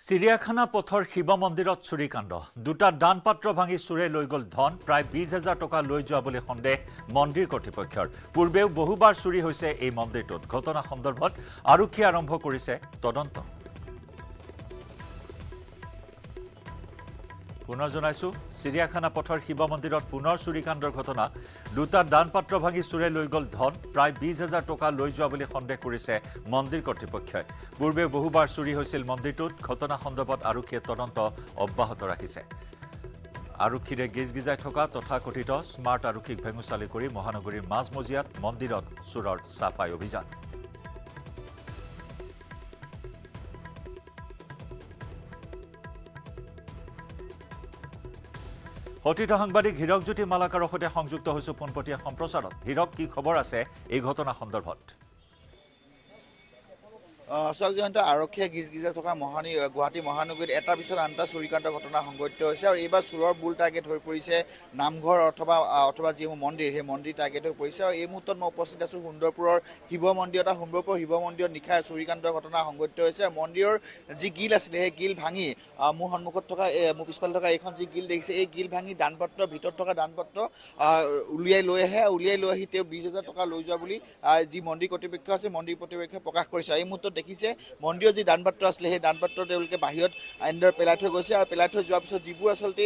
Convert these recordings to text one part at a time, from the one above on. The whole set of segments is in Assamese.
চিৰিয়াখানা পথৰ শিৱ মন্দিৰত চুৰিকাণ্ড দুটা দানপাত্ৰ ভাঙি চুৰে লৈ গল ধন প্ৰায় 20,000 টকা লৈ যোৱা বুলি সন্দেহ মন্দিৰ কৰ্তৃপক্ষৰ পূৰ্বেও বহুবাৰ চুৰি হৈছে এই মন্দিৰটোত ঘটনা সন্দৰ্ভত আৰক্ষী আৰম্ভ কৰিছে তদন্ত পুনৰ জনাইছো চিৰিয়াখানা পথৰ শিৱ মন্দিৰত পুনৰ চুৰিকাণ্ডৰ ঘটনা দুটা দানপাত্ৰ ভাঙি চুৰে লৈ গল ধন প্ৰায় 20,000 টকা লৈ যোৱা বুলি সন্দেহ কৰিছে মন্দিৰ কৰ্তৃপক্ষই পূৰ্বে বহুবাৰ চুৰি হৈছিল মন্দিৰটোত ঘটনা সন্দৰ্ভত আৰক্ষীয়ে তদন্ত অব্যাহত ৰাখিছে আৰক্ষীৰে গিজগিজাই থকা তথাকথিত স্মাৰ্ট আৰক্ষীক ভেঙুচালি কৰি মহানগৰীৰ মাজমজিয়াত মন্দিৰত চুৰৰ সাফাই অভিযান হঠিত সাংবাদিক হীৰকজ্যোতি মালাকাৰৰ সৈতে সংযুক্ত হৈছে পোনপটীয়া সম্প্ৰচাৰত হীৰক কি খবৰ আছে এই ঘটনা সন্দৰ্ভত সজন্ত আৰক্ষীয়ে গিজগিজাই থকা গুৱাহাটী মহানগৰীত এটাৰ পিছত আনটা চুৰিকাণ্ড ঘটনা সংঘটিত হৈছে আৰু এইবাৰ চুৰৰ বুল টাৰ্গেট হৈ পৰিছে নামঘৰ অথবা যিসমূহ মন্দিৰ সেই মন্দিৰ টাৰ্গেট হৈ পৰিছে আৰু এই মুহূৰ্তত মই উপস্থিত আছোঁ সুন্দৰপুৰৰ শিৱ মন্দিৰত সুন্দৰপুৰ শিৱ মন্দিৰত নিশাই চুৰিকাণ্ডৰ ঘটনা সংঘটিত হৈছে মন্দিৰৰ যি গিল আছিলে সেই গিল ভাঙি মোৰ সন্মুখত থকা মোৰ পিছফালে থকা এইখন যি গিল দেখিছে এই গিল ভাঙি দানপত্ৰৰ ভিতৰত থকা দানপত্ৰ উলিয়াই লৈ আহি তেওঁ 20,000 টকা লৈ যোৱা বুলি যি মন্দিৰ কৰ্তৃপক্ষ আছে মন্দিৰ কৰ্তৃপক্ষই প্ৰকাশ কৰিছে এই মুহূৰ্তত দেখিছে মন্দিৰৰ যি দানপত্ৰ আছিল সেই দানপত্ৰ তেওঁলোকে বাহিৰত আইনদৰ পেলাই থৈ গৈছে আৰু পেলাই থৈ যোৱাৰ পিছত যিবোৰ আচলতে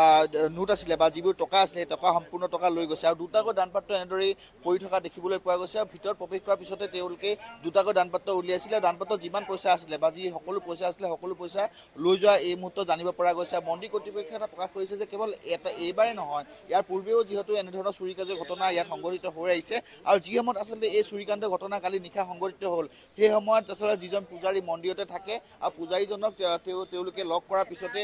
নোট আছিলে বা যিবোৰ টকা আছিলে সেই টকা সম্পূৰ্ণ টকা লৈ গৈছে আৰু দুটাকৈ দানপত্ৰ এনেদৰেই পৰি থকা দেখিবলৈ পোৱা গৈছে আৰু ভিতৰত প্ৰৱেশ কৰাৰ পিছতে তেওঁলোকে দুটাকৈ দানপত্ৰ উলিয়াইছিলে দানপত্ৰ যিমান পইচা আছিলে বা যি সকলো পইচা আছিলে সকলো পইচা লৈ যোৱা এই মুহূৰ্তত জানিব পৰা গৈছে মন্দিৰ কৰ্তৃপক্ষই এটা প্ৰকাশ কৰিছে যে কেৱল এইবাৰেই নহয় ইয়াৰ পূৰ্বেও যিহেতু এনেধৰণৰ চুৰিকাৰ্যৰ ঘটনা ইয়াত সংঘটিত হৈ আহিছে আৰু যি সময়ত আচলতে এই চুৰিকাণ্ডৰ ঘটনা কালি নিশা সংঘটিত হ'ল সেই সময়ত আচলতে যিজন পূজাৰী মন্দিৰতে থাকে আৰু পূজাৰীজনক তেওঁলোকে লগ কৰাৰ পিছত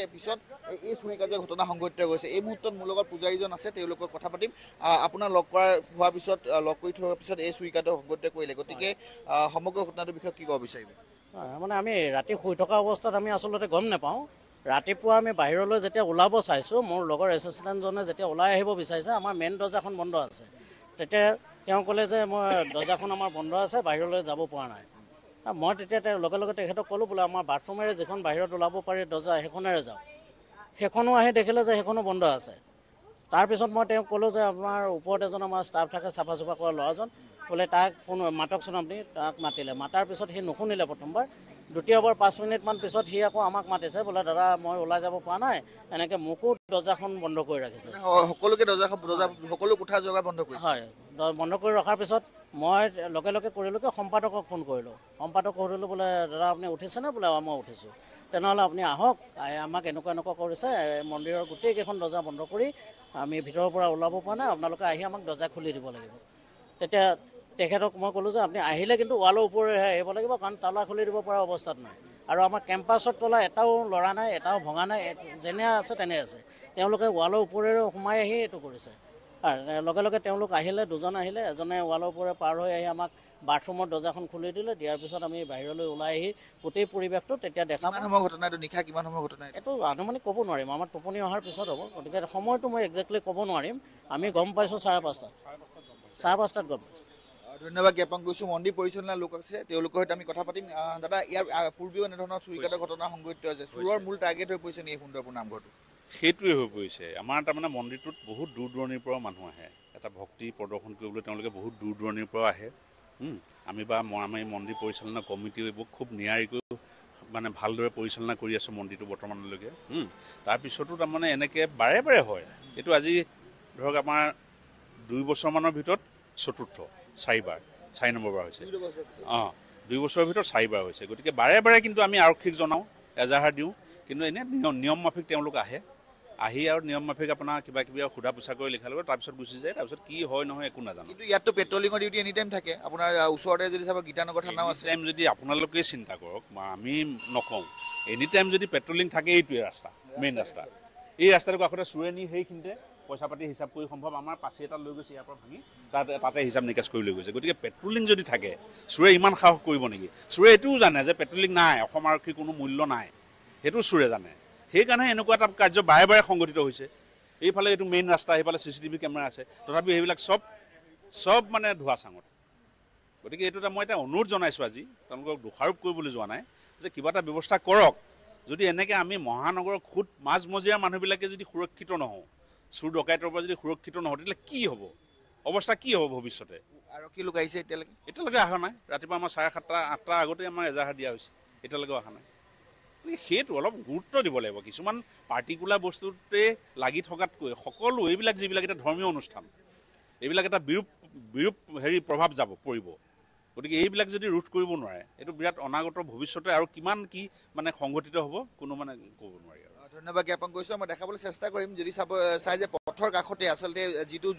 এই চুৰিকাৰ্যৰ ঘটনা সংঘটিত হৈছে এই মুহূৰ্তত মোৰ লগত পূজাৰীজন আছে তেওঁলোকৰ কথা পাতিম আপোনাৰ লগ হোৱাৰ পিছত লগ কৰি থোৱাৰ পিছত এই চুৰিকাৰ্য সংঘটিত কৰিলে গতিকে সমগ্ৰ ঘটনাটোৰ বিষয়ে কি ক'ব বিচাৰিব মানে আমি ৰাতি শুই থকা অৱস্থাত আমি আচলতে গম নাপাওঁ ৰাতিপুৱা আমি বাহিৰলৈ যেতিয়া ওলাব চাইছোঁ মোৰ লগৰ এছিষ্টেণ্টজনে যেতিয়া ওলাই আহিব বিচাৰিছে আমাৰ মেইন দৰ্জাখন বন্ধ আছে তেতিয়া তেওঁ ক'লে যে মই দৰ্জাখন আমাৰ বন্ধ আছে বাহিৰলৈ যাব পৰা নাই মই তেতিয়া লগে লগে তেখেতক ক'লোঁ বোলে আমাৰ বাথৰুমেৰে যিখন বাহিৰত ওলাব পাৰি দৰ্জা সেইখনেৰে যাওঁ সেইখনো আহি দেখিলে যে সেইখনো বন্ধ আছে তাৰপিছত মই তেওঁক ক'লোঁ যে আপোনাৰ ওপৰত এজন আমাৰ ষ্টাফ থাকে চাফা চুফা কৰা ল'ৰাজন বোলে তাক ফোন মাতকচোন আপুনি তাক মাতিলে মাতাৰ পিছত সি নুশুনিলে প্ৰথমবাৰ দ্বিতীয়বাৰ 5 মিনিটমান পিছত সি আকৌ আমাক মাতিছে বোলে দাদা মই ওলাই যাব পৰা নাই এনেকৈ মোকো দৰ্জাখন বন্ধ কৰি ৰাখিছে সকলোকে সকলো কোঠাৰ জগা বন্ধ কৰিছে হয় বন্ধ কৰি ৰখাৰ পিছত মই লগে লগে কৰিলোঁ কি সম্পাদকক ফোন কৰিলোঁ সম্পাদক কৰিলোঁ বোলে দাদা আপুনি উঠিছেনে বোলে মই উঠিছোঁ তেনেহ'লে আপুনি আহক আমাক এনেকুৱা কৰিছে মন্দিৰৰ গোটেইকেইখন দৰ্জা বন্ধ কৰি আমি ভিতৰৰ পৰা ওলাব পৰা নাই আপোনালোকে আহি আমাক দৰ্জা খুলি দিব লাগিব তেতিয়া তেখেতক মই ক'লোঁ যে আপুনি আহিলে কিন্তু ৱালৰ ওপৰেহে আহিব লাগিব কাৰণ তালা খুলি দিব পৰা অৱস্থাত নাই আৰু আমাৰ কেম্পাছত তলা এটাও লৰা নাই এটাও ভঙা নাই যেনে আছে তেনে আছে তেওঁলোকে ৱালৰ ওপৰেৰে সোমাই আহি এইটো কৰিছে আৰু লগে লগে তেওঁলোক আহিলে দুজন আহিলে এজনে ৱালৰ ওপৰে পাৰ হৈ আহি আমাক বাথৰুমৰ দৰ্জাখন খুলি দিলে দিয়াৰ পিছত আমি বাহিৰলৈ ওলাই আহি গোটেই পৰিৱেশটো তেতিয়া দেখা ঘটনাটো নিশা কিমান সময় ঘটনা এইটো আনুমানিক ক'ব নোৱাৰিম আমাৰ টোপনি অহাৰ পিছত হ'ব গতিকে সময়টো মই একজেক্টলি ক'ব নোৱাৰিম আমি গম পাইছোঁ 5:30 গম পাইছোঁ ধন্যবাদ জ্ঞাপন কৰিছোঁ মন্দিৰ পৰিচালনা লোক আছে তেওঁলোকৰ সৈতে আমি কথা পাতিম দাদা ইয়াৰ পূৰ্বেও এনেধৰণৰ চুৰিকাণ্ডৰ ঘটনা সংঘটিত হৈছে চুৰৰ মূল টাৰ্গেট হৈ পৰিছে নি এই সুন্দৰপুৰ নামঘৰটো সেইটোৱে হৈ পৰিছে আমাৰ তাৰমানে মন্দিৰটোত বহুত দূৰ দূৰণিৰ পৰা মানুহ আহে এটা ভক্তি প্ৰদৰ্শন কৰিবলৈ তেওঁলোকে বহুত দূৰ দূৰণিৰ পৰা আহে আমি মন্দিৰ পৰিচালনা কমিটিও এইবোৰ খুব নিয়াৰিকৈ মানে ভালদৰে পৰিচালনা কৰি আছোঁ মন্দিৰটো বৰ্তমানলৈকে তাৰপিছতো তাৰমানে এনেকৈ বাৰে বাৰে হয় এইটো আজি ধৰক আমাৰ 2 বছৰমানৰ ভিতৰত চতুৰ্থ 4 নম্বৰবাৰ হৈছে 2 বছৰৰ ভিতৰত 4বাৰ হৈছে গতিকে বাৰে বাৰে কিন্তু আমি আৰক্ষীক জনাওঁ এজাহাৰ দিওঁ কিন্তু এনেই নিয়ম মাফিক তেওঁলোক আহি আৰু নিয়ম মাফিক আপোনাৰ কিবা সোধা পোছা কৰি লিখা ল'ব তাৰপিছত গুচি যায় তাৰপিছত কি হয় নহয় একো নাজানো কিন্তু ইয়াততো পেট্ৰলিঙৰ ডিউটি এনি টাইম থাকে আপোনাৰ ওচৰতে যদি চাব গীতানগৰ থানাও আছে টাইম যদি আপোনালোকে চিন্তা কৰক আমি নকওঁ এনি টাইম যদি পেট্ৰলিং থাকে এইটোৱে ৰাস্তা মেইন ৰাস্তা এই ৰাস্তাটো কাষতে চুৰে নি সেইখিনিতে পইচা পাতি হিচাপ কৰি সম্ভৱ আমাৰ পাচি এটা লৈ গৈছে ইয়াৰ পৰা ভাঙি তাতে হিচাপ নিকাচ কৰি লৈ গৈছে গতিকে পেট্ৰলিং যদি থাকে চুৰে ইমান সাহস কৰিব নেকি চুৰে এইটোও জানে যে পেট্ৰলিং নাই অসম আৰক্ষীৰ কোনো মূল্য নাই সেইটো চুৰে জানে সেইকাৰণে এনেকুৱা এটা কাৰ্য বাৰে বাৰে সংঘটিত হৈছে এইফালে এইটো মেইন ৰাস্তা সেইফালে CCTV কেমেৰা আছে তথাপিও সেইবিলাক চব মানে ধোৱা চাঙত গতিকে এইটো মই এটা অনুৰোধ জনাইছোঁ আজি তেওঁলোকক দোষাৰোপ কৰিবলৈ যোৱা নাই যে কিবা এটা ব্যৱস্থা কৰক যদি এনেকৈ আমি মহানগৰৰ খুদ মাজমজিয়া মানুহবিলাকে যদি সুৰক্ষিত নহওঁ, চুৰ ডকাইতৰ পৰা যদি সুৰক্ষিত নহওঁ, তেতিয়াহ'লে কি হ'ব? অৱস্থা কি হ'ব ভৱিষ্যতে? আৰক্ষী লোক আহিছে এতিয়ালৈকে অহা নাই। ৰাতিপুৱা আমাৰ 7:30 8টা আগতে আমাৰ এজাহাৰ দিয়া হৈছে, এতিয়ালৈকে অহা নাই। সেইটো অলপ গুৰুত্ব দিব লাগিব। কিছুমান পাৰ্টিকুলাৰ বস্তুতে লাগি থকাতকৈ সকলো এইবিলাক যিবিলাক এটা ধৰ্মীয় অনুষ্ঠান, এইবিলাক এটা বিৰূপ প্ৰভাৱ পৰিব। গতিকে এইবিলাক যদি ৰোধ কৰিব নোৱাৰে, এইটো বিৰাট অনাগত ভৱিষ্যতে আৰু কিমান কি মানে সংঘটিত হ'ব কোনো মানে ক'ব নোৱাৰি। ধন্যবাদ জ্ঞাপন কৰিছোঁ। মই দেখাবলৈ চেষ্টা কৰিম যদি চাই যে পথৰ কাষতে আচলতে যিটো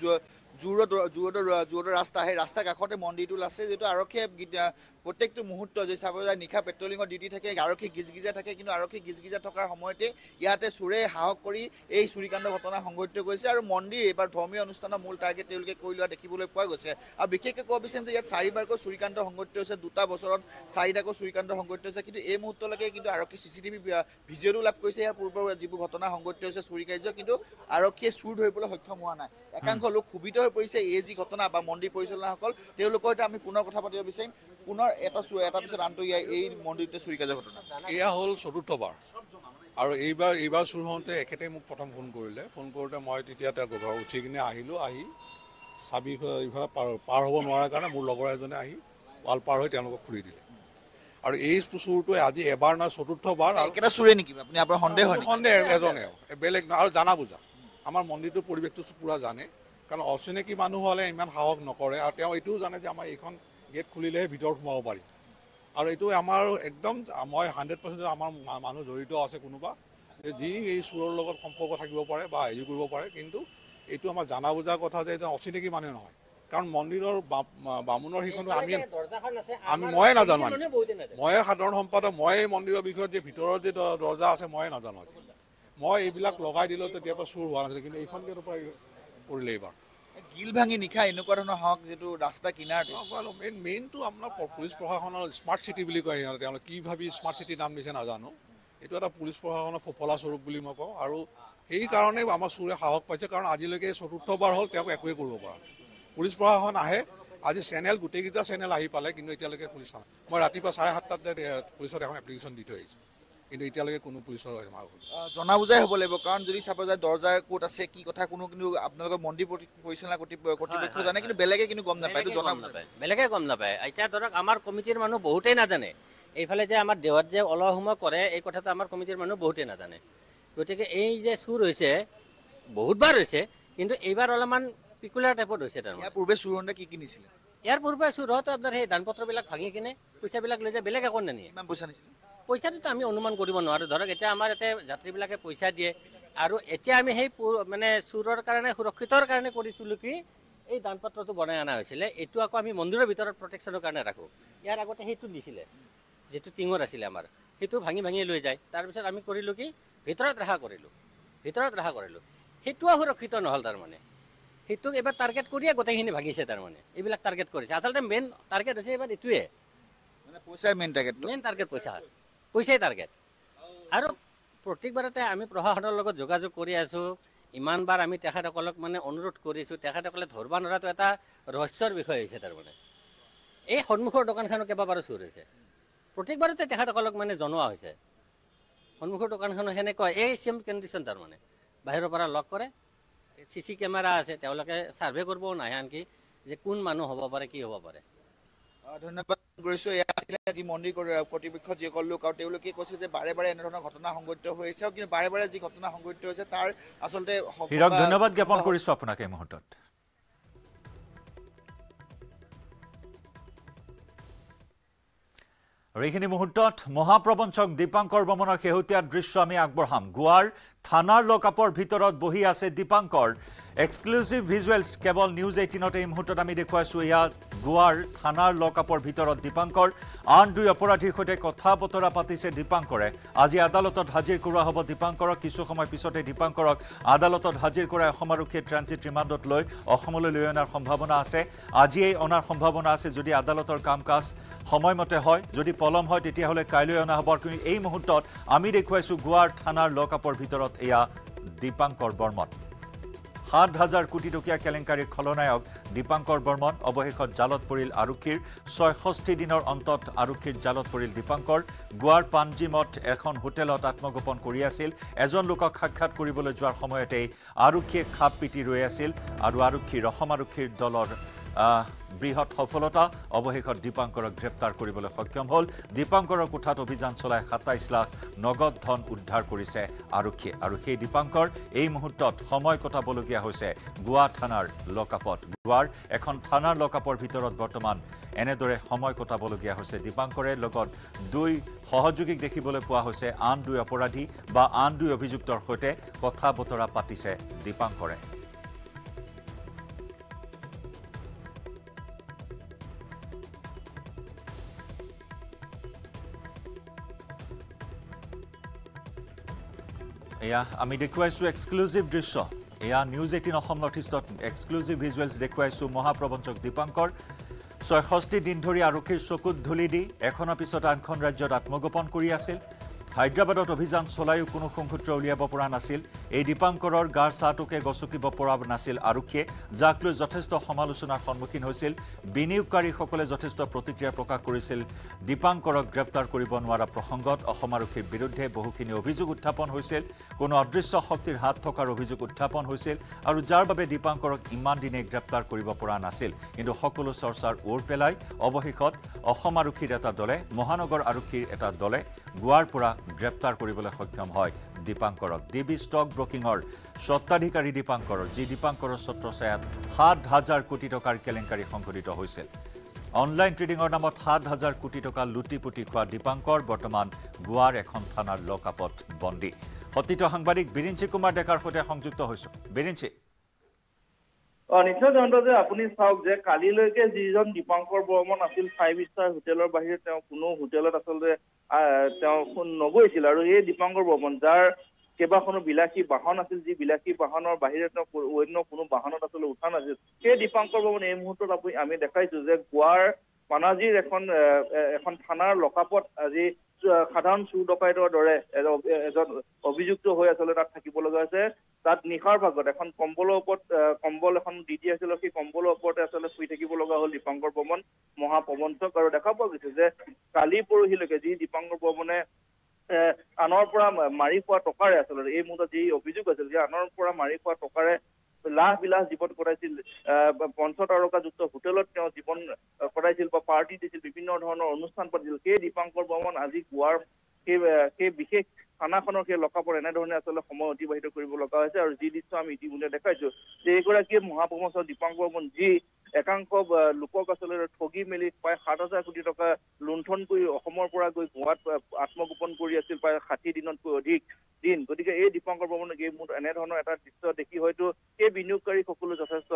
জোৰদৰ ৰাস্তা, সেই ৰাস্তাৰ কাষতে মন্দিৰটো আছে, যিটো আৰক্ষীয়ে প্ৰত্যেকটো মুহূৰ্ত যদি চাব যায় নিশা পেট্ৰলিঙৰ ডিউটি থাকে, আৰক্ষী গিজগিজা থাকে, কিন্তু আৰক্ষী গিজগিজা থকাৰ সময়তে ইয়াতে চোৰে সাহস কৰি এই চুৰিকাণ্ড ঘটনা সংঘটিত কৰিছে। আৰু মন্দিৰ এইবাৰ ধৰ্মীয় অনুষ্ঠানৰ মূল টাৰ্গেট তেওঁলোকে কৰি লোৱা দেখিবলৈ পোৱা গৈছে। আৰু বিশেষকৈ ক'ব বিচাৰিম যে ইয়াত 4বাৰকৈ চুৰিকাণ্ড সংঘটিত হৈছে, 2টা বছৰত 4টাকৈ চুৰিকাণ্ড সংঘটিত হৈছে। কিন্তু এই মুহূৰ্তলৈকে কিন্তু আৰক্ষী CCTV ভিডিঅ'টো লাভ কৰিছে ইয়াৰ পূৰ্বৰ যিবোৰ ঘটনা সংঘটিত হৈছে চুৰি কাৰ্য, কিন্তু আৰক্ষীয়ে চুৰ ধৰিবলৈ সক্ষম হোৱা নাই। একাংশ লোক ক্ষোভিত হৈ পৰিছে এই যি ঘটনা বা মন্দিৰ পৰিচালনাসকল, তেওঁলোকৰ সৈতে আমি পুনৰ কথা পাতিব বিচাৰিম। পুনৰ এটা পিছত আনটো এই মন্দিৰতে চুৰি কাৰ্য ঘটনা। এয়া হ'ল 4ৰ্থবাৰ আৰু এইবাৰ চুৰ হওঁতে এখেতে মোক প্ৰথম ফোন কৰিলে। ফোন কৰোঁতে মই তেতিয়া তেওঁ ঘৰ উঠি কিনে আহিলোঁ। আহি চাবি ইফালে পাৰ হ'ব নোৱাৰাৰ কাৰণে মোৰ লগৰ এজনে আহি ৱাল পাৰ হৈ তেওঁলোকক খুলি দিলে। আৰু এই চুৰটোৱে আজি এবাৰ নহয় 4ৰ্থবাৰ। একেটা চুৰে নেকি আপুনি? আপোনাৰ সন্দেহ এজনে বেলেগ নহয় আৰু জানা বুজা। আমাৰ মন্দিৰটোৰ পৰিৱেশটো পুৰা জানে, কাৰণ অচিনাকি মানুহ হ'লে ইমান সাহস নকৰে। আৰু তেওঁ এইটোও জানে যে আমাৰ এইখন গেট খুলিলেহে ভিতৰত সোমাব পাৰি। আৰু এইটো আমাৰ একদম মই 100% আমাৰ মানুহ জড়িত আছে কোনোবা, যি এই চোৰৰ লগত সম্পৰ্ক থাকিব পাৰে বা হেৰি কৰিব পাৰে। কিন্তু এইটো আমাৰ জানা বুজা কথা যে এইটো অচিনাকি মানুহ নহয়, কাৰণ মন্দিৰৰ বামুণৰ সেইখনো ময়ে নাজানো। ময়ে সাধাৰণ সম্পাদক, ময়ে মন্দিৰৰ বিষয়ত যে ভিতৰৰ যে দৰ্জা আছে ময়ে নাজানো। মই এইবিলাক লগাই দিলোঁ, তেতিয়াৰ পৰা চুৰ হোৱা নাছিলে। কিন্তু এইখন গেটৰ পৰা কৰিলে এইবাৰ গিল ভাঙি নিশা এনেকুৱা ধৰণৰ হওক যিটো ৰাস্তা কিনাৰ। মেইনটো আপোনাৰ পুলিচ প্ৰশাসনৰ স্মাৰ্ট চিটি বুলি কয় সিহঁতে। তেওঁলোকে কি ভাবি স্মাৰ্ট চিটি নাম দিছে নাজানো। এইটো এটা পুলিচ প্ৰশাসনৰ ফলা স্বৰূপ বুলি মই কওঁ। আৰু সেইকাৰণেই আমাৰ চুৰে সাহস পাইছে, কাৰণ আজিলৈকে 4ৰ্থবাৰ হ'ল তেওঁক একোৱে কৰিব পৰা নাই। পুলিচ প্ৰশাসন আহে, আজি গোটেইকেইটা চেনেল আহি পালে, কিন্তু এতিয়ালৈকে পুলিচ নাই। মই ৰাতিপুৱা 7:30 পুলিচত এখন এপ্লিকেশ্যন দি থৈ আহিছোঁ, কিন্তু এতিয়ালৈকে কোনো পুলিচৰ জনা বুজাই হ'ব লাগিব। কাৰণ যদি চাব যায় দৰ্জাৰ ক'ত আছে কি কথা কিন্তু আপোনালোকৰ মন্দিৰ পৰিচালনা কৰ্তৃপক্ষ জানে, কিন্তু বেলেগে কিন্তু গম নাপায়। বেলেগে গম নাপায়। এতিয়া ধৰক আমাৰ কমিটিৰ মানুহ বহুতেই নাজানে। এইফালে যে আমাৰ দেৱত যে অলহ সময় কৰে, এই কথাটো আমাৰ কমিটিৰ মানুহ বহুতেই নাজানে। গতিকে এই যে চুৰ হৈছে বহুতবাৰ হৈছে, কিন্তু এইবাৰ অলপমান পিকুলাৰ টাইপত হৈছে। তাৰমানে ইয়াৰ পূৰ্বে চুৰ হওঁতে কি নিছিলে? ইয়াৰ পূৰ্বে চুৰ হওঁতে আপোনাৰ সেই দান পত্ৰবিলাক ভাঙি কিনে পইচাবিলাক লৈ যায়, বেলেগ একো নানিয়ে। কিমান পইচা নিছিলে? পইচাটোতো আমি অনুমান কৰিব নোৱাৰোঁ। ধৰক এতিয়া আমাৰ ইয়াতে যাত্ৰীবিলাকে পইচা দিয়ে, আৰু এতিয়া আমি সেই মানে চুৰৰ কাৰণে সুৰক্ষিতৰ কাৰণে কৰিছিলোঁ কি এই দান পত্ৰটো বনাই অনা হৈছিলে। এইটো আকৌ আমি মন্দিৰৰ ভিতৰত প্ৰটেকশ্যনৰ কাৰণে ৰাখোঁ। ইয়াৰ আগতে সেইটো দিছিলে, যিটো টিঙৰ আছিলে আমাৰ, সেইটো ভাঙি লৈ যায়। তাৰপিছত আমি কৰিলোঁ কি ভিতৰত ৰাখা কৰিলোঁ। সেইটোও সুৰক্ষিত নহ'ল। তাৰমানে সেইটোক এবাৰ টাৰ্গেট কৰিয়ে গোটেইখিনি ভাঙিছে। তাৰমানে এইবিলাক টাৰ্গেট কৰিছে। আচলতে মেইন টাৰ্গেট হৈছে এইবাৰ এইটোৱে, মানে পইচাই মেইন টাৰ্গেট পইচাই টাৰ্গেট। আৰু প্ৰত্যেকবাৰতে আমি প্ৰশাসনৰ লগত যোগাযোগ কৰি আছোঁ। ইমানবাৰ আমি তেখেতসকলক মানে অনুৰোধ কৰিছোঁ, তেখেতসকলে ধৰিব নোৱাৰাটো এটা ৰহস্যৰ বিষয় হৈছে। তাৰমানে এই সন্মুখৰ দোকানখনো কেইবাবাৰো চুৰ হৈছে। প্ৰত্যেকবাৰতে তেখেতসকলক মানে জনোৱা হৈছে। সন্মুখৰ দোকানখনো সেনেকুৱা এই চেম কণ্ডিশ্যন। তাৰমানে বাহিৰৰ পৰা লগ কৰে, CC কেমেৰা আছে, তেওঁলোকে ছাৰ্ভে কৰিব নাহে আনকি যে কোন মানুহ হ'ব পাৰে কি হ'ব পাৰে। ধন্যবাদ কৰিছোঁ। এয়া আছিলে যি মন্দিৰ কৰ্তৃপক্ষ যিসকল লোক, আৰু তেওঁলোকে কৈছে যে বাৰে এনেধৰণৰ ঘটনা সংঘটিত হৈ আছে, কিন্তু বাৰে যি ঘটনা সংঘটিত হৈছে তাৰ আচলতে ধন্যবাদ জ্ঞাপন কৰিছোঁ আপোনাক এই মুহূৰ্তত। আৰু এইখিনি মুহূৰ্তত মহাপ্ৰবঞ্চক দীপাংকৰ বৰ্মনৰ শেহতীয়া দৃশ্য আমি আগবঢ়াম। গোৱাৰ থানাৰ লকআপৰ ভিতৰত বহি আছে দীপাংকৰ। এক্সক্লুচিভ ভিজুৱেলছ কেৱল News18ত এই মুহূৰ্তত আমি দেখুৱাইছোঁ। ইয়াত গোৱাৰ থানাৰ লকআপৰ ভিতৰত দীপাংকৰ। আন 2 অপৰাধীৰ সৈতে কথা বতৰা পাতিছে দীপাংকৰে। আজি আদালতত হাজিৰ কৰোৱা হ'ব দীপাংকৰক। কিছু সময় পিছতে দীপাংকৰক আদালতত হাজিৰ কৰাই অসম আৰক্ষীয়ে ট্ৰানজিট ৰিমাণ্ডত লৈ অসমলৈ লৈ অনাৰ সম্ভাৱনা আছে। আজিয়েই অনাৰ সম্ভাৱনা আছে যদি আদালতৰ কাম কাজ সময়মতে হয়। যদি পলম হয় তেতিয়াহ'লে কাইলৈ অনা হ'ব। কিন্তু এই মুহূৰ্তত আমি দেখুৱাইছোঁ গোৱাৰ থানাৰ লকআপৰ ভিতৰত এয়া দীপাংকৰ বৰ্মন। 7,000 কোটি টকীয়া কেলেংকাৰীৰ খলনায়ক দীপাংকৰ বৰ্মন অৱশেষত জালত পৰিল আৰক্ষীৰ 66 দিনৰ অন্তত আৰক্ষীৰ জালত পৰিল দীপাংকৰ গোৱাৰ পাঞ্জিমত এখন হোটেলত আত্মগোপন কৰি আছিল এজন লোকক সাক্ষাৎ কৰিবলৈ যোৱাৰ সময়তে আৰক্ষীয়ে খাপ পিটি ৰৈ আছিল আৰু অসম আৰক্ষীৰ দলৰ বৃহৎ সফলতা অৱশেষত দীপাংকৰক গ্ৰেপ্তাৰ কৰিবলৈ সক্ষম হ'ল দীপাংকৰৰ কোঠাত অভিযান চলাই 27 লাখ নগদ ধন উদ্ধাৰ কৰিছে আৰক্ষীয়ে আৰু সেই দীপাংকৰ এই মুহূৰ্তত সময় কটাবলগীয়া হৈছে গোৱা থানাৰ লকআপত গোৱাৰ এখন থানাৰ লকআপৰ ভিতৰত বৰ্তমান এনেদৰে সময় কটাবলগীয়া হৈছে দীপাংকৰে লগত দুই সহযোগীক দেখিবলৈ পোৱা হৈছে আন দুই অপৰাধী বা আন দুই অভিযুক্তৰ সৈতে কথা বতৰা পাতিছে দীপাংকৰে এয়া আমি দেখুৱাইছো এক্সক্লুসিভ দৃশ্য এয়া নিউজ 18 অসম নৰ্থইষ্টত এক্সক্লুসিভ ভিজুৱেলছ দেখুৱাইছো মহাপ্ৰবঞ্চক দীপাংকৰ 66 দিন ধৰি আৰক্ষীৰ চকুত ধুলি দি এখনৰ পিছত আনখন ৰাজ্যত আত্মগোপন কৰি আছিল হায়দৰাবাদত অভিযান চলাইও কোনো সংসূত্ৰ উলিয়াব পৰা নাছিল এই দীপাংকৰৰ গাৰ ছাটোকে গছকিব পৰা নাছিল আৰক্ষীয়ে যাক লৈ যথেষ্ট সমালোচনাৰ সন্মুখীন হৈছিল বিনিয়োগকাৰীসকলে যথেষ্ট প্ৰতিক্ৰিয়া প্ৰকাশ কৰিছিল দীপাংকৰক গ্ৰেপ্তাৰ কৰিব নোৱাৰা প্ৰসংগত অসম আৰক্ষীৰ বিৰুদ্ধে বহুখিনি অভিযোগ উত্থাপন হৈছিল কোনো অদৃশ্য শক্তিৰ হাত থকাৰ অভিযোগ উত্থাপন হৈছিল আৰু যাৰ বাবে দীপাংকৰক ইমান দিনে গ্ৰেপ্তাৰ কৰিব পৰা নাছিল কিন্তু সকলো চৰ্চাৰ ওৰ পেলাই অৱশেষত অসম আৰক্ষীৰ এটা দলে মহানগৰ আৰক্ষীৰ এটা দলে গোৱাৰ পৰা গ্ৰেপ্তাৰ কৰিবলৈ সক্ষম হয় দীপাংকৰক ডিবি ষ্টক ব্ৰকিঙৰ স্বত্বাধিকাৰী দীপাংকৰৰ যি দীপাংকৰৰ ছত্ৰছায়াত 7,000 কোটি টকাৰ কেলেংকাৰী সংঘটিত হৈছিল অনলাইন ট্ৰেডিঙৰ নামত 7,000 কোটি টকা লুটিপুটি খোৱা দীপাংকৰ বৰ্তমান গোৱাৰ এখন থানাৰ লকআপত বন্দী সতীৰ্থ সাংবাদিক বিৰিঞ্চি কুমাৰ ডেকাৰ সৈতে সংযুক্ত হৈছো বিৰিঞ্চি নিশ্চয় জয়ন্ত যে আপুনি চাওক যে কালিলৈকে যিজন দীপাংকৰ বৰ্মন আছিল 5 ষ্টাৰ হোটেলৰ বাহিৰে তেওঁ কোনো হোটেলত আচলতে তেওঁ নগৈছিল আৰু এই দীপাংকৰ বৰ্মন যাৰ কেইবাখনো বিলাসী বাহন আছিল যি বিলাসী বাহনৰ বাহিৰে তেওঁ অন্য কোনো বাহনত আচলতে উঠা নাছিল সেই দীপাংকৰ বৰ্মন এই মুহূৰ্তত আমি দেখাইছো যে গোৱাৰ পানাজীৰ এখন থানাৰ লকআপত আজি সাধাৰণ চুৰ ডকাইতৰ দৰে এজন অভিযুক্ত হৈ আচলতে তাত থাকিব লগা হৈছে তাত নিশাৰ ভাগত এখন কম্বলৰ ওপৰত কম্বল এখন দি আছিল সেই কম্বলৰ ওপৰতে আচলতে শুই থাকিব লগা হ'ল দীপাংকৰ বৰ্মন মহাপ্ৰবঞ্চক আৰু দেখা পোৱা গৈছে যে কালি পৰহিলৈকে যি দীপাংকৰ বৰ্মনে আনৰ পৰা মাৰি খোৱা টকাৰে আচলতে এই মুহূৰ্তত যি অভিযোগ আছিল যে আনৰ পৰা মাৰি খোৱা টকাৰে লাখ বিলাস জীৱন কটাইছিল পঞ্চতাৰকাযুক্ত হোটেলত তেওঁ জীৱন কটাইছিল বা পাৰ্টি দিছিল বিভিন্ন ধৰণৰ অনুষ্ঠান পাতিছিল সেই দীপাংকৰ বৰ্মন আজি গোৱাৰ সেই বিশেষ থানাখনৰ সেই লকআপত এনেধৰণে আচলতে সময় অতিবাহিত কৰিব লগা হৈছে আৰু যি দৃশ্য আমি ইতিমধ্যে দেখাইছো যে এইগৰাকীয়ে মহাপ্ৰবঞ্চক দীপাংকৰ বৰ্মন যি একাংশ লোকক আচলতে ঠগি মেলি প্ৰায় 7,000 কোটি টকা লুণ্ঠন কৰি অসমৰ পৰা গৈ গোৱাত আত্মগোপন কৰি আছিল প্ৰায় 60 দিনতকৈ অধিক দিন গতিকে এই দীপাংকৰ বৰ্মনক এই মুহূৰ্তত এনেধৰণৰ এটা দৃশ্য দেখি হয়তো এই বিনিয়োগকাৰীসকলে যথেষ্ট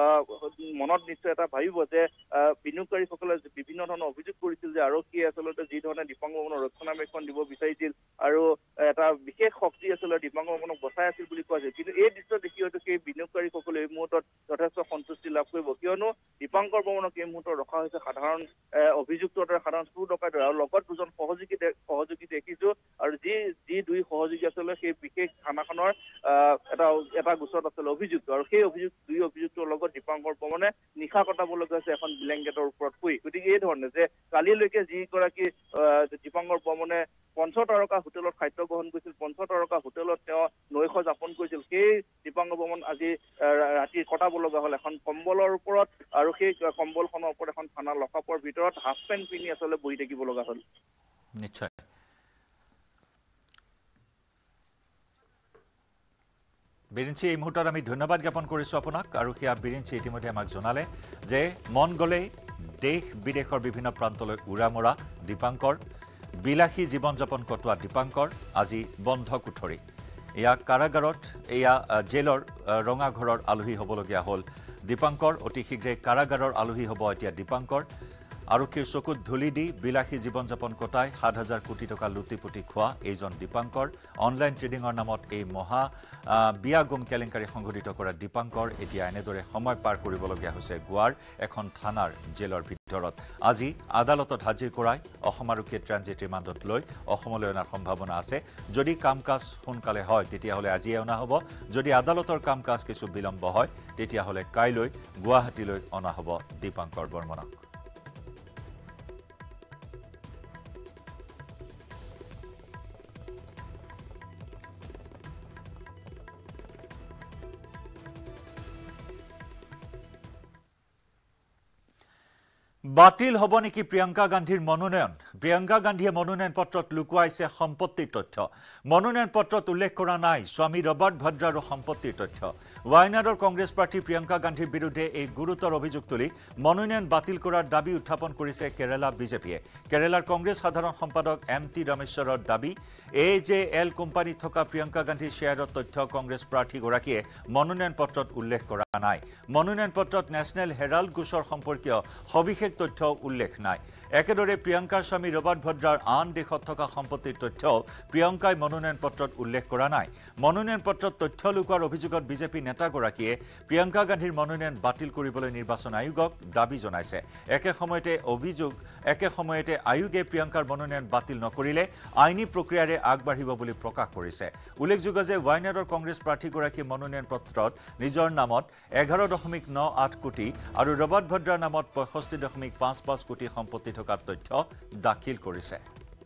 মনত নিশ্চয় এটা ভাবিব যে বিনিয়োগকাৰীসকলে বিভিন্ন ধৰণৰ অভিযোগ কৰিছিল যে আৰক্ষীয়ে আচলতে যি ধৰণে দীপাংকৰ বৰ্মনক ৰক্ষণাবেক্ষণ দিব বিচাৰিছিল আৰু এটা বিশেষ শক্তি আচলতে দীপাংকৰ বৰ্মনক বচাই আছিল বুলি কোৱা হৈছে কিন্তু এই দৃশ্য দেখি হয়তো সেই বিনিয়োগকাৰীসকলে এই মুহূৰ্তত যথেষ্ট সন্তুষ্টি লাভ কৰিব কিয়নো দীপাংকৰ বৰ্মনক এই মুহূৰ্তত ৰখা হৈছে সাধাৰণ অভিযুক্তৰ দৰে সাধাৰণ চুৰ ডকাইতৰ আৰু লগত দুজন সহযোগী দেখিছো আৰু যি দুই সহযোগী আচলতে সেই বিশেষ থানাখনৰ এটা গোচৰত আচলতে অভিযুক্ত আৰু সেই দুই অভিযুক্তৰ লগত দীপাংকৰ বৰ্মনে নিশা কটাব লগা হৈছে এখন ব্লেংকেটৰ ওপৰত শুই গতিকে এই ধৰণে যে কালিলৈকে যিগৰাকী দীপাংকৰ বৰ্মনে পঞ্চতাৰকা হোটেলত খাদ্য গ্ৰহণ কৰিছিল পঞ্চতাৰকা হোটেলত তেওঁ নৈশ যাপন কৰিছিল সেই দীপাংকৰ বৰ্মন আজি ৰাতি কটাব লগা হ'ল এখন কম্বলৰ ওপৰত আৰু সেই কম্বলখনৰ ওপৰত এখন থানা লকআপৰ ভিতৰত হাফ পেণ্ট পিন্ধি আচলতে বহি থাকিব লগা হ'ল নিশ্চয় বিৰিঞ্চি এই মুহূৰ্তত আমি ধন্যবাদ জ্ঞাপন কৰিছো আপোনাক আৰু সেয়া বিৰিঞ্চি ইতিমধ্যে আমাক জনালে যে মন গ'লেই দেশ বিদেশৰ বিভিন্ন প্ৰান্তলৈ উৰা মৰা দীপাংকৰ বিলাসী জীৱন যাপন কটোৱা দীপাংকৰ আজি বন্ধ কোঠৰী এয়া কাৰাগাৰত এয়া জেলৰ ৰঙা ঘৰৰ আলহী হ'বলগীয়া হ'ল দীপাংকৰ অতি শীঘ্ৰে কাৰাগাৰৰ আলহী হ'ব এতিয়া দীপাংকৰ আৰক্ষীৰ চকুত ধুলি দি বিলাসী জীৱন যাপন কটাই 7,000 কোটি টকা লুটিপুটি খোৱা এইজন দীপাংকৰ অনলাইন ট্ৰেডিঙৰ নামত এই মহা বিয়াগুম কেলেংকাৰী সংঘটিত কৰা দীপাংকৰ এতিয়া এনেদৰে সময় পাৰ কৰিবলগীয়া হৈছে গোৱাৰ এখন থানাৰ জেলৰ ভিতৰত আজি আদালতত হাজিৰ কৰাই অসম আৰক্ষীয়ে ট্ৰানজিট ৰিমাণ্ডত লৈ অসমলৈ অনাৰ সম্ভাৱনা আছে যদি কাম-কাজ সোনকালে হয় তেতিয়াহ'লে আজিয়ে অনা হ'ব যদি আদালতৰ কাম-কাজ কিছু বিলম্ব হয় তেতিয়াহ'লে কাইলৈ গুৱাহাটীলৈ অনা হ'ব দীপাংকৰ বৰ্মনক বাতিল হ'ব নেকি প্ৰিয়ংকা গান্ধীৰ মনোনয়ন প্ৰিয়ংকা গান্ধীয়ে মনোনয়ন পত্ৰত লুকুৱাইছে সম্পত্তিৰ তথ্য মনোনয়ন পত্ৰত উল্লেখ কৰা নাই স্বামী ৰবাৰ্ট ভদ্ৰাৰ সম্পত্তিৰ তথ্য ৱাইনাডৰ কংগ্ৰেছ প্ৰাৰ্থী প্ৰিয়ংকা গান্ধীৰ বিৰুদ্ধে এই গুৰুতৰ অভিযোগ তুলি মনোনয়ন বাতিল কৰাৰ দাবী উত্থাপন কৰিছে কেৰালা বিজেপিয়ে কেৰালাৰ কংগ্ৰেছ সাধাৰণ সম্পাদক এম.টি. ৰমেশ্বৰৰ দাবী AJL কোম্পানীত থকা প্ৰিয়ংকা গান্ধীৰ শ্বেয়াৰৰ তথ্য কংগ্ৰেছ প্ৰাৰ্থীগৰাকীয়ে মনোনয়ন পত্ৰত উল্লেখ কৰা নাই মনোনয়ন পত্ৰত নেশ্যনেল হেৰাল্ড গোচৰ সম্পৰ্কীয় সবিশেষ তথ্য উল্লেখ নাই একেদৰে প্ৰিয়ংকাৰ স্বামী ৰবাৰ্ট ভদ্ৰাৰ আন দেশত থকা সম্পত্তিৰ তথ্য প্ৰিয়ংকাই মনোনয়ন পত্ৰত উল্লেখ কৰা নাই মনোনয়ন পত্ৰত তথ্য লুকুৱাৰ অভিযোগত বিজেপি নেতাগৰাকীয়ে প্ৰিয়ংকা গান্ধীৰ মনোনয়ন বাতিল কৰিবলৈ নিৰ্বাচন আয়োগক দাবী জনাইছে একে সময়তে আয়োগে প্ৰিয়ংকাৰ মনোনয়ন বাতিল নকৰিলে আইনী প্ৰক্ৰিয়াৰে আগবাঢ়িব বুলি প্ৰকাশ কৰিছে উল্লেখযোগ্য যে ৱাইনাডৰ কংগ্ৰেছ প্ৰাৰ্থীগৰাকীয়ে মনোনয়ন পত্ৰত নিজৰ নামত 11.98 কোটি আৰু ৰবাৰ্ট ভদ্ৰাৰ নামত 65.55 কোটি সম্পত্তি থকা তথ্য দাখিল কৰিছে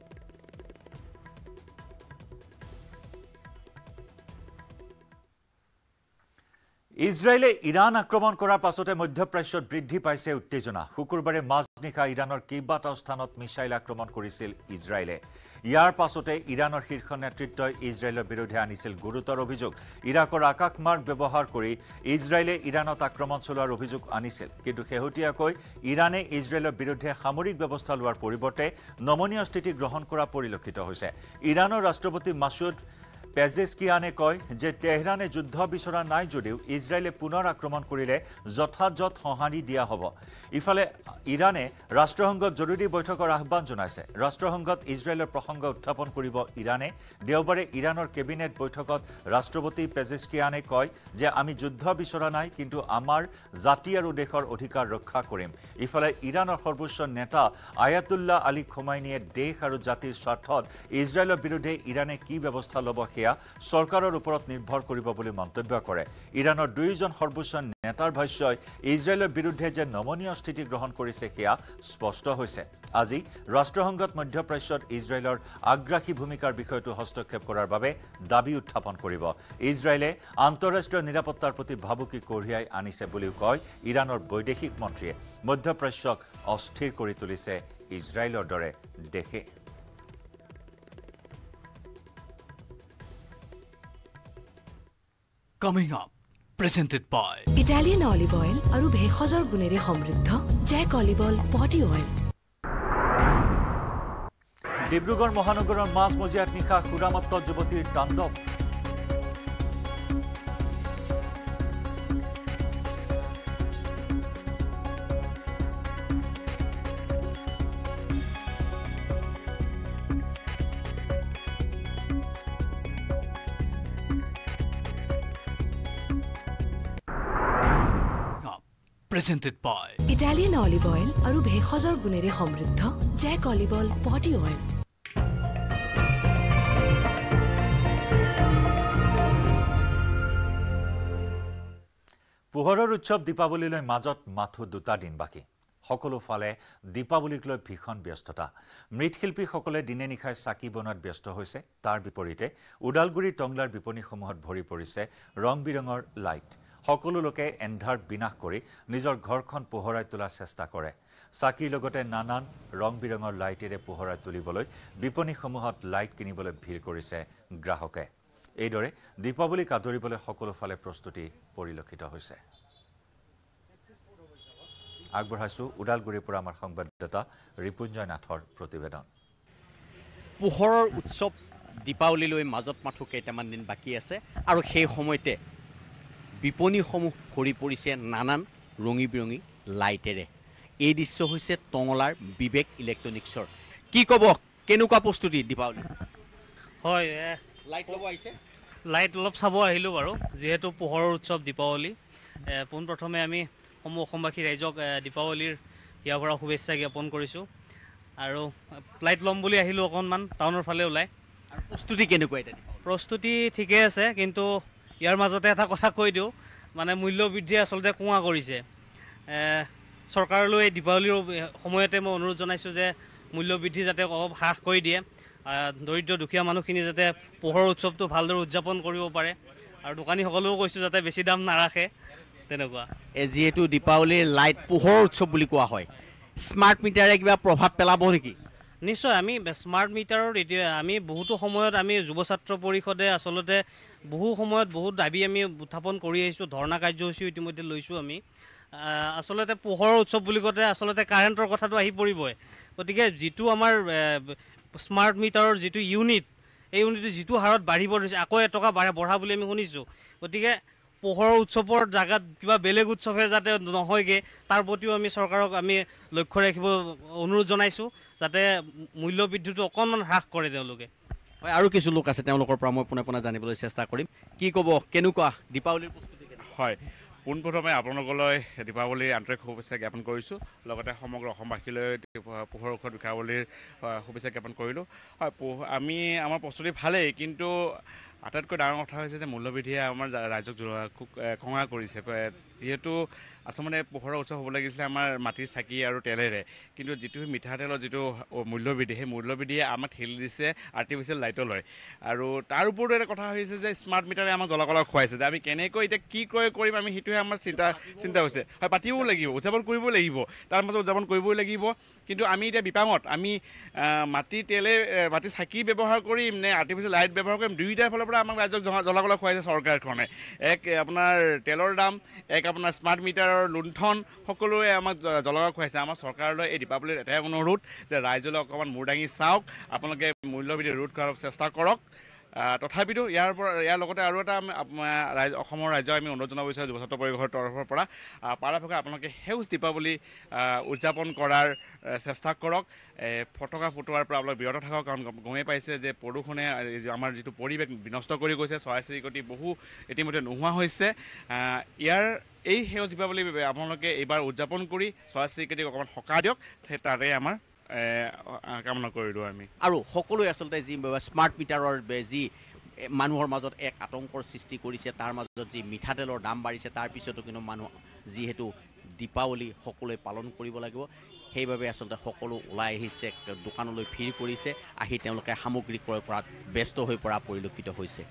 ইজৰাইলে ইৰাণ আক্ৰমণ কৰাৰ পাছতে মধ্যপ্ৰাচ্যত বৃদ্ধি পাইছে উত্তেজনা শুকুৰবাৰে মাজনিশা ইৰাণৰ কেইবাটাও স্থানত মিছাইল আক্ৰমণ কৰিছিল ইজৰাইলে ইয়াৰ পাছতে ইৰাণৰ শীৰ্ষ নেতৃত্বই ইজৰাইলৰ বিৰুদ্ধে আনিছিল গুৰুতৰ অভিযোগ ইৰাকৰ আকাশমাৰ্গ ব্যৱহাৰ কৰি ইজৰাইলে ইৰাণত আক্ৰমণ চলোৱাৰ অভিযোগ আনিছিল কিন্তু শেহতীয়াকৈ ইৰাণে ইজৰাইলৰ বিৰুদ্ধে সামৰিক ব্যৱস্থা লোৱাৰ পৰিৱৰ্তে নমনীয় স্থিতি গ্ৰহণ কৰা পৰিলক্ষিত হৈছে ইৰাণৰ ৰাষ্ট্ৰপতি মাছুদ পেজেস্কিয়ানে কয় যে তেহৰানে যুদ্ধ বিচৰা নাই যদিও ইজৰাইলে পুনৰ আক্ৰমণ কৰিলে যথাযথ সঁহাৰি দিয়া হ'ব ইফালে ইৰাণে ৰাষ্ট্ৰসংঘত জৰুৰী বৈঠকৰ আহ্বান জনাইছে ৰাষ্ট্ৰসংঘত ইজৰাইলৰ প্ৰসংগ উত্থাপন কৰিব ইৰাণে দেওবাৰে ইৰাণৰ কেবিনেট বৈঠকত ৰাষ্ট্ৰপতি পেজেস্কিয়ানে কয় যে আমি যুদ্ধ বিচৰা নাই কিন্তু আমাৰ জাতি আৰু দেশৰ অধিকাৰ ৰক্ষা কৰিম ইফালে ইৰাণৰ সৰ্বোচ্চ নেতা আয়াতুল্লাহ আলী খোমাইনিয়ে দেশ আৰু জাতিৰ স্বাৰ্থত ইজৰাইলৰ বিৰুদ্ধে ইৰাণে কি ব্যৱস্থা ল'ব চৰকাৰৰ ওপৰত নিৰ্ভৰ কৰিব বুলি মন্তব্য কৰে ইৰাণৰ দুইজন সৰ্বোচ্চ নেতাৰ ভাষ্যই ইজৰাইলৰ বিৰুদ্ধে যে নমনীয় স্থিতি গ্ৰহণ কৰিছে সেয়া স্পষ্ট হৈছে আজি ৰাষ্ট্ৰসংঘত মধ্যপ্ৰাচ্যত ইজৰাইলৰ আগ্ৰাসী ভূমিকাৰ বিষয়টো হস্তক্ষেপ কৰাৰ বাবে দাবী উত্থাপন কৰিব ইজৰাইলে আন্তঃৰাষ্ট্ৰীয় নিৰাপত্তাৰ প্ৰতি ভাবুকি কঢ়িয়াই আনিছে বুলিও কয় ইৰাণৰ বৈদেশিক মন্ত্ৰীয়ে মধ্যপ্ৰাচ্যক অস্থিৰ কৰি তুলিছে ইজৰাইলৰ দৰে দেশে Coming up, presented by Italian olive oil আৰু ভেষজৰ গুণেৰে সমৃদ্ধ জেক অলিভ অইল পটি অইল ডিব্ৰুগড় মহানগৰৰ মাজমজিয়াত নিশা খুৰামত্ত যুৱতীৰ তাণ্ডৱ presented by Italian olive oil আৰু ভেষজৰ গুণেৰে সমৃদ্ধ জেক অলিভ অইল পটি অইল পোহৰৰ উৎসৱ দীপাৱলীলৈ মাজত মাথো দুটা দিন বাকি সকলো ফালে দীপাৱলীক লৈ ভীষণ ব্যস্ততা মৃৎশিল্পীসকলে দিনে নিশাই চাকি বনোৱাত ব্যস্ত হৈছে তাৰ বিপৰীতে উদালগুৰি টংলাৰ বিপণীসমূহত ভৰি পৰিছে ৰং বিৰঙৰ লাইট সকলো লোকে এন্ধাৰ বিনাশ কৰি নিজৰ ঘৰখন পোহৰাই তোলাৰ চেষ্টা কৰে চাকিৰ লগতে নানান ৰং বিৰঙৰ লাইটেৰে পোহৰাই তুলিবলৈ বিপণীসমূহত লাইট কিনিবলৈ ভিৰ কৰিছে গ্ৰাহকে এইদৰে দীপাৱলীক আদৰিবলৈ সকলো ফালে প্ৰস্তুতি পৰিলক্ষিত হৈছে আগবঢ়াইছো উদালগুৰিৰ পৰা আমাৰ সংবাদদাতা ৰিপুঞ্জয় নাথৰ প্ৰতিবেদন পোহৰৰ উৎসৱ দীপাৱলীলৈ মাজত মাথো কেইটামান দিন বাকী আছে আৰু সেই সময়তে বিপণীসমূহ ভৰি পৰিছে নানান ৰঙী বিৰঙী লাইটেৰে এই দৃশ্য হৈছে টংলাৰ বিবেক ইলেক্ট্ৰনিক্সৰ কি ক'ব কেনেকুৱা প্ৰস্তুতি দীপাৱলী হয় লাইট ল'ব আহিছে লাইট অলপ চাব আহিলোঁ বাৰু যিহেতু পোহৰৰ উৎসৱ দীপাৱলী পোনপ্ৰথমে আমি অসমবাসী ৰাইজক দীপাৱলীৰ ইয়াৰ পৰা শুভেচ্ছা জ্ঞাপন কৰিছোঁ আৰু ফ্লাইট ল'ম বুলি আহিলোঁ অকণমান টাউনৰ ফালে ওলাই। আৰু প্ৰস্তুতি কেনেকুৱা এতিয়া? প্ৰস্তুতি ঠিকে আছে, কিন্তু ইয়াৰ মাজতে এটা কথা কৈ দিওঁ, মানে মূল্যবৃদ্ধিয়ে আচলতে কুঁৱা কৰিছে। চৰকাৰলৈ দীপাৱলীৰ সময়তে মই অনুৰোধ জনাইছোঁ যে মূল্যবৃদ্ধি যাতে অলপ হ্ৰাস কৰি দিয়ে, দৰিদ্ৰ দুখীয়া মানুহখিনি যাতে পোহৰৰ উৎসৱটো ভালদৰে উদযাপন কৰিব পাৰে, আৰু দোকানীসকলেও কৈছোঁ যাতে বেছি দাম নাৰাখে তেনেকুৱা। যিহেতু দীপাৱলীৰ লাইট পোহৰৰ উৎসৱ বুলি কোৱা হয়, স্মাৰ্ট মিটাৰে কিবা প্ৰভাৱ পেলাব নেকি? নিশ্চয়, আমি স্মাৰ্ট মিটাৰৰ এতিয়া আমি বহুতো সময়ত আমি যুৱ ছাত্ৰ পৰিষদে আচলতে বহু সময়ত বহুত দাবী আমি উত্থাপন কৰি আহিছোঁ, ধৰ্ণা কাৰ্যসূচীও ইতিমধ্যে লৈছোঁ আমি। আচলতে পোহৰৰ উৎসৱ বুলি কওঁতে আচলতে কাৰেণ্টৰ কথাটো আহি পৰিবই। গতিকে যিটো আমাৰ স্মাৰ্ট মিটাৰৰ যিটো ইউনিট, এই ইউনিটটো যিটো হাৰত বাঢ়িব ধৰিছে, আকৌ এটকা বঢ়া বুলি আমি শুনিছোঁ। গতিকে পোহৰৰ উৎসৱৰ জেগাত কিবা বেলেগ উৎসৱে যাতে নহয়গৈ, তাৰ প্ৰতিও আমি চৰকাৰক আমি লক্ষ্য ৰাখিব অনুৰোধ জনাইছোঁ, যাতে মূল্যবৃদ্ধিটো অকণমান হ্ৰাস কৰে তেওঁলোকে। হয়, আৰু কিছু লোক আছে, তেওঁলোকৰ পৰা মই পোনে পোনে জানিবলৈ চেষ্টা কৰিম। কি ক'ব, কেনেকুৱা দীপাৱলীৰ প্ৰস্তুতি? হয়, পোনপ্ৰথমে আপোনালোকলৈ দীপাৱলীৰ আন্তৰিক শুভেচ্ছা জ্ঞাপন কৰিছোঁ, লগতে সমগ্ৰ অসমবাসীলৈ পোহৰৰ উৎসৱ দীপাৱলীৰ শুভেচ্ছা জ্ঞাপন কৰিলোঁ। হয়, আমাৰ প্ৰস্তুতি ভালেই, কিন্তু আটাইতকৈ ডাঙৰ কথা হৈছে যে মূল্যবৃদ্ধিয়ে আমাৰ ৰাইজক খুব খঙা কৰিছে। যিহেতু আচলতে পোহৰৰ উৎসৱ হ'ব লাগিছিলে আমাৰ মাটিৰ চাকি আৰু তেলেৰে, কিন্তু যিটো মিঠাতেলৰ যিটো মূল্যবৃদ্ধি, সেই মূল্যবৃদ্ধিয়ে আমাক ঠেলি দিছে আৰ্টিফিচিয়েল লাইটলৈ। আৰু তাৰ ওপৰতো এটা কথা হৈছে যে স্মাৰ্ট মিটাৰে আমাক জ্বলা-কলা খুৱাইছে, যে আমি কেনেকৈ এতিয়া কি কৰিম আমি সেইটোহে আমাৰ চিন্তা হৈছে। হয়, পাতিবও লাগিব, উদযাপন কৰিবই লাগিব, তাৰ মাজত উদযাপন কৰিবই লাগিব, কিন্তু আমি এতিয়া বিপাঙত আমি মাটিৰ চাকি ব্যৱহাৰ কৰিম নে আৰ্টিফিচিয়েল লাইট ব্যৱহাৰ কৰিম, দুয়োটাৰ ফালৰ পৰা আমাক ৰাইজক জ্বলা-কলা খুৱাইছে চৰকাৰখনে। এক আপোনাৰ তেলৰ দাম, এক আপোনাৰ স্মাৰ্ট মিটাৰৰ লুণ্ঠন, সকলোৱে আমাক জ্বলা-কলা খুৱাইছে। আমাৰ চৰকাৰলৈ এই দীপাৱলীৰ এটাই অনুৰোধ যে ৰাইজলৈ অকণমান মূৰ দাঙি চাওক, আপোনালোকে মূল্যবৃদ্ধি ৰোধ কৰাৰ চেষ্টা কৰক। তথাপিতো ইয়াৰ লগতে আৰু এটা অসমৰ ৰাইজক আমি অনুৰোধ জনাব বিচাৰোঁ, যুৱ ছাত্ৰ পৰিষদৰ তৰফৰ পৰা পৰাপক্ষত আপোনালোকে সেউজ দীপাৱলী উদযাপন কৰাৰ চেষ্টা কৰক। ফটকা ফুটোৱাৰ পৰা আপোনালোক বিৰত থাকক, কাৰণ গমেই পাইছে যে প্ৰদূষণে আমাৰ যিটো পৰিৱেশ বিনষ্ট কৰি গৈছে, চৰাই-চিৰিকটি বহু ইতিমধ্যে নোহোৱা হৈছে। এই সেউজ দীপাৱলী আপোনালোকে এইবাৰ উদযাপন কৰি চৰাই-চিৰিকটিক অকণমান সকাহ দিয়ক, তাৰে আমাৰ কামনা কৰিলোঁ আমি। আৰু সকলোৱে আচলতে যি স্মাৰ্ট মিটাৰৰ যি মানুহৰ মাজত এক আতংকৰ সৃষ্টি কৰিছে, তাৰ মাজত যি মিঠাতেলৰ দাম বাঢ়িছে, তাৰ পিছতো কিন্তু মানুহ যিহেতু দীপাৱলী সকলোৱে পালন কৰিব লাগিব, সেইবাবে আচলতে সকলো ওলাই আহিছে, দোকানলৈ ভিৰ কৰিছে, আহি তেওঁলোকে সামগ্ৰী ক্ৰয় কৰাত ব্যস্ত হৈ পৰা পৰিলক্ষিত হৈছে।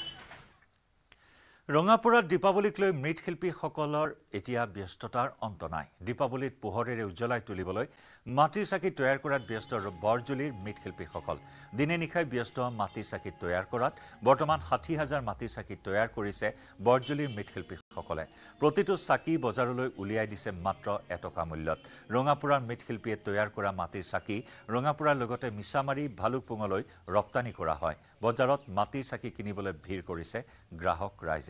ৰঙাপুৰত দীপাৱলীক লৈ মৃৎশিল্পীসকলৰ এতিয়া ব্যস্ততাৰ অন্ত নাই। দীপাৱলীত পোহৰেৰে উজ্বলাই তুলিবলৈ মাটিৰ চাকি তৈয়াৰ কৰাত ব্যস্ত বৰজুলিৰ মৃৎশিল্পীসকল। দিনে নিশাই ব্যস্ত মাটিৰ চাকি তৈয়াৰ কৰাত। বৰ্তমান 60,000 মাটিৰ চাকি তৈয়াৰ কৰিছে বৰজুলিৰ মৃৎশিল্পীসকলে। প্ৰতিটো চাকি বজাৰলৈ উলিয়াই দিছে মাত্ৰ এটকা মূল্যত। ৰঙাপুৰাৰ মৃৎশিল্পীয়ে তৈয়াৰ কৰা মাটিৰ চাকি ৰঙাপুৰাৰ লগতে মিছামাৰী, ভালুকপুঙলৈ ৰপ্তানি কৰা হয়। বজাৰত মাটিৰ চাকি কিনিবলৈ ভিৰ কৰিছে গ্ৰাহক ৰাইজে।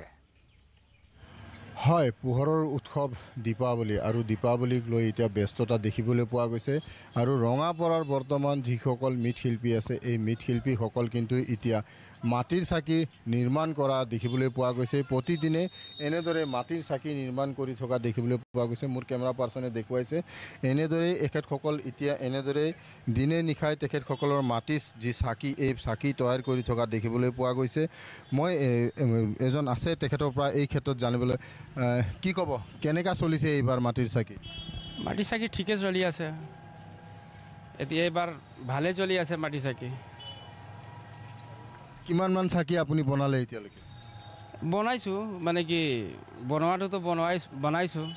হয়, পোহৰৰ উৎসৱ দীপাৱলী, আৰু দীপাৱলীক লৈ এতিয়া ব্যস্ততা দেখিবলৈ পোৱা গৈছে। আৰু ৰঙাপাৰাৰ বৰ্তমান যিসকল মৃৎশিল্পী আছে, এই মৃৎশিল্পীসকল কিন্তু এতিয়া মাটিৰ চাকি নিৰ্মাণ কৰা দেখিবলৈ পোৱা গৈছে। প্ৰতিদিনে এনেদৰে মাটিৰ চাকি নিৰ্মাণ কৰি থকা দেখিবলৈ পোৱা গৈছে। মোৰ কেমেৰা পাৰ্চনে দেখুৱাইছে এনেদৰে এখেতসকল এতিয়া এনেদৰে দিনে নিশাই তেখেতসকলৰ মাটিৰ যি চাকি, এই চাকি তৈয়াৰ কৰি থকা দেখিবলৈ পোৱা গৈছে। মই এজন আছে তেখেতৰ পৰা এই ক্ষেত্ৰত জানিবলৈ, কি ক'ব, কেনেকৈ চলিছে এইবাৰ মাটিৰ চাকি? মাটিৰ চাকি ঠিকে চলি আছে, এতিয়া এইবাৰ ভালে চলি আছে মাটিৰ চাকি। কিমানমান চাকি আপুনি বনালে এতিয়ালৈকে? বনাইছোঁ, মানে কি বনোৱাটোতো বনাইছোঁ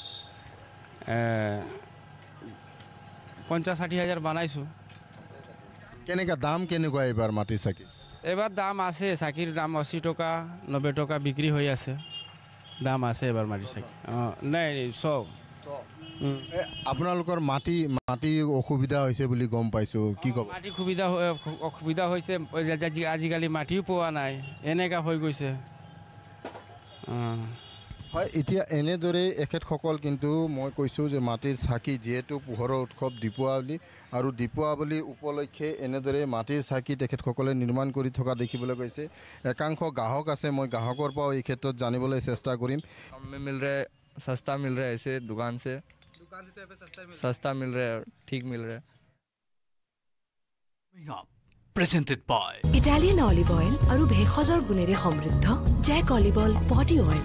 50-60 হাজাৰ বনাইছোঁ। কেনেকৈ দাম কেনেকুৱা এইবাৰ মাটিৰ চাকি? এইবাৰ দাম আছে, চাকিৰ দাম 80 টকা 90 টকা বিক্ৰী হৈ আছে, দাম আছে এবাৰ মাটিৰ চাকি। নাই 100। আপোনালোকৰ মাটি অসুবিধা হৈছে বুলি গম পাইছোঁ, কি ক'ব? মাটি অসুবিধা হৈছে, আজিকালি মাটিও পোৱা নাই, এনেকুৱা হৈ গৈছে। হয়, এতিয়া এনেদৰে এখেতসকল কিন্তু মই কৈছোঁ যে মাটিৰ চাকি, যিহেতু পোহৰৰ উৎসৱ দীপাৱলী, আৰু দীপাৱলী উপলক্ষে এনেদৰে মাটিৰ চাকি তেখেতসকলে নিৰ্মাণ কৰি থকা দেখিবলৈ গৈছে। একাংশ গ্ৰাহক আছে, মই গ্ৰাহকৰ পৰাও এই ক্ষেত্ৰত জানিবলৈ চেষ্টা কৰিম। मिल रहा है, सस्ता मिल रहा है ऐसे दुकान से। सस्ता मिल रहा है और ठीक मिल रहा है Presented by Italian olive oil আৰু ভেষজৰ গুণেৰে সমৃদ্ধ জেক olive oil body oil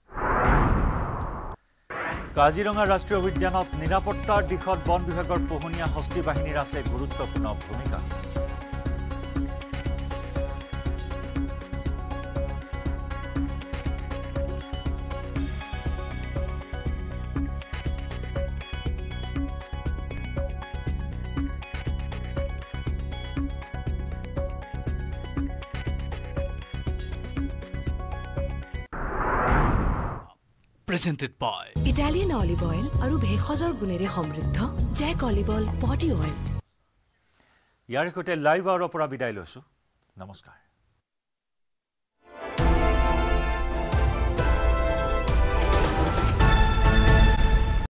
Kaziranga ৰাষ্ট্ৰীয় উদ্যানত নিৰাপত্তাৰ দিশত বন বিভাগৰ পোহনীয়া হস্তি বাহিনীৰ আছে গুৰুত্বপূৰ্ণ ভূমিকা Presented by Italian olive oil আৰু ভেষজৰ গুণেৰে সমৃদ্ধ জেক অলিভ অইল বডি অইল ইয়াৰ সৈতে লাইভ আৱাৰৰ পৰা বিদায় লৈছো নমস্কাৰ